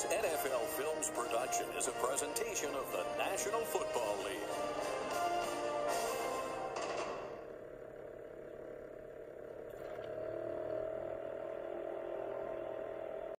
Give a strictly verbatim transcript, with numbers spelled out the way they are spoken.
This N F L Films production is a presentation of the National Football League.